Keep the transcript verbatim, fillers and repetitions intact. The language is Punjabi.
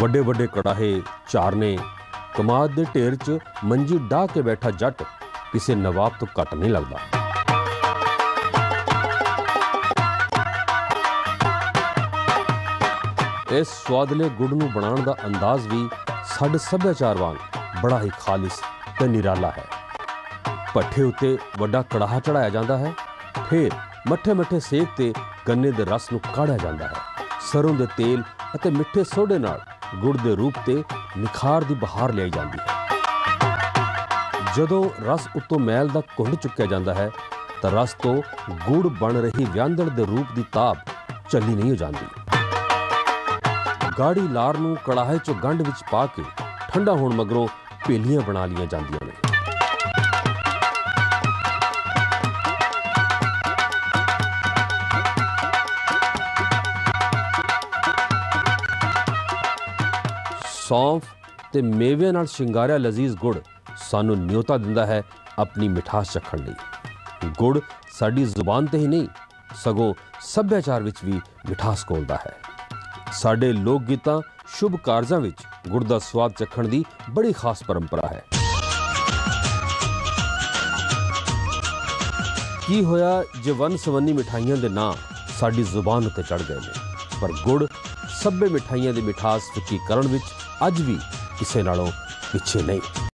ਵੱਡੇ ਵੱਡੇ ਕੜਾਹੇ, ਚਾਰਨੇ, ਕਮਾਦ ਦੇ ਢੇਰ 'ਚ ਮੰਜੀ ਡਾਹ ਕੇ ਬੈਠਾ ਜੱਟ ਕਿਸੇ ਨਵਾਬ ਤੋਂ ਘੱਟ ਨਹੀਂ ਲੱਗਦਾ। ਇਸ ਸਵਾਦਲੇ ਗੁੜ ਨੂੰ ਬਣਾਉਣ ਦਾ ਅੰਦਾਜ਼ ਵੀ ਸਾਡੇ ਸੱਭਿਆਚਾਰ ਵਾਂਗ ਬੜਾ ਹੀ ਖਾਲਿਸ ਤੇ ਨਿਰਾਲਾ ਹੈ। ਭੱਠੇ ਉੱਤੇ ਵੱਡਾ ਕੜਾਹਾ ਚੜਾਇਆ ਜਾਂਦਾ ਹੈ, ਫਿਰ ਮੱਠੇ ਮੱਠੇ ਸੇਕ ਤੇ ਗੰਨੇ ਦੇ ਰਸ ਨੂੰ ਕਾੜਿਆ ਜਾਂਦਾ ਹੈ। ਸਰੋਂ ਦੇ ਤੇਲ ਅਤੇ ਮਿੱਠੇ ਸੋਡੇ ਨਾਲ ਗੁੜ ਦੇ ਰੂਪ ਤੇ ਨਿਖਾਰ ਦੀ ਬਹਾਰ ਲਿਆਈ ਜਾਂਦੀ ਹੈ। ਜਦੋਂ ਰਸ ਉੱਤੋਂ ਮੈਲ ਦਾ ਘੁੰਡ ਚੁੱਕਿਆ ਜਾਂਦਾ ਹੈ ਤਾਂ ਰਸ ਤੋਂ ਗੁੜ ਬਣ ਰਹੀ ਵਿਆਂਦਣ ਦੇ ਰੂਪ ਦੀ ਤਾਬ ਝੱਲੀ ਨਹੀਂ ਹੋ ਜਾਂਦੀ। ਗਾੜੀ ਲਾਰ ਨੂੰ ਕੜਾਹੇ 'ਚੋਂ ਗੰਢ ਵਿੱਚ ਪਾ ਕੇ ਠੰਡਾ ਹੋਣ ਮਗਰੋਂ ਭੇਲੀਆਂ ਬਣਾ ਲਈਆਂ ਜਾਂਦੀਆਂ ਨੇ। ਸੌਂਫ ਤੇ ਮੇਵਿਆਂ ਨਾਲ ਸ਼ਿੰਗਾਰਿਆ ਲਜ਼ੀਜ਼ ਗੁੜ ਸਾਨੂੰ ਨਿਉਤਾ ਦਿੰਦਾ ਹੈ ਆਪਣੀ ਮਿਠਾਸ ਚੱਖਣ ਲਈ। ਗੁੜ ਸਾਡੀ ਜ਼ੁਬਾਨ ਤੇ ਹੀ ਨਹੀਂ ਸਗੋਂ ਸੱਭਿਆਚਾਰ ਵਿੱਚ ਵੀ ਮਿਠਾਸ ਘੋਲਦਾ ਹੈ। ਸਾਡੇ ਲੋਕ ਗੀਤਾਂ ਸ਼ੁਭ ਕਾਰਜਾਂ ਵਿੱਚ ਗੁੜ ਦਾ ਸਵਾਦ ਚੱਖਣ ਦੀ ਬੜੀ ਖਾਸ ਪਰੰਪਰਾ ਹੈ। ਕੀ ਹੋਇਆ ਜੇ ਵੰਨ ਸਵੰਨੀ ਮਿਠਾਈਆਂ ਦੇ ਨਾਂ ਸਾਡੀ ਜ਼ੁਬਾਨ ਉੱਤੇ ਚੜ੍ਹ ਗਏ ਨੇ, ਪਰ ਗੁੜ ਸਭੇ ਮਿਠਾਈਆਂ ਦੀ ਮਿਠਾਸ ਫਿੱਕੀ ਕਰਨ ਵਿੱਚ ਅੱਜ ਵੀ ਕਿਸੇ ਨਾਲੋਂ ਪਿੱਛੇ ਨਹੀਂ।